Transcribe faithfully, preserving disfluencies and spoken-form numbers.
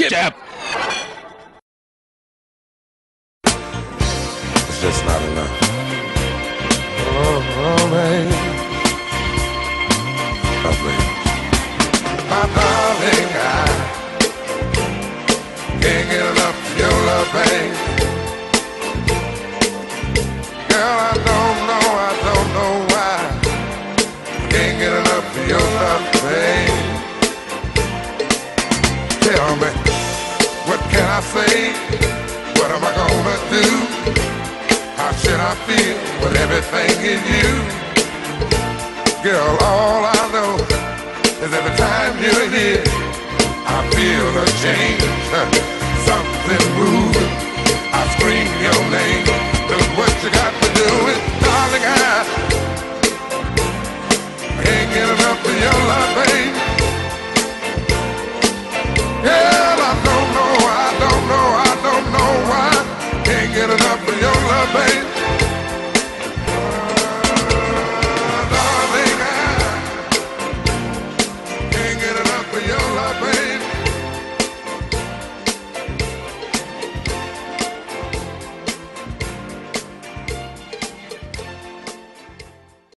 Chip. It's just not enough. Oh, oh man. Lovely. My darling, I can't get enough of your love, babe. Girl, I don't know, I don't know why. Can't get enough of your love, babe. Tell me, what can I say? What am I gonna do? How should I feel with everything in you? Girl, all I know is every time you're here, I feel a change, something moving. I scream your name. Look what you got to do is, darling, I can't get enough of your love, babe. Girl, I don't know, I don't know, I don't know why. Can't get enough of your love, babe.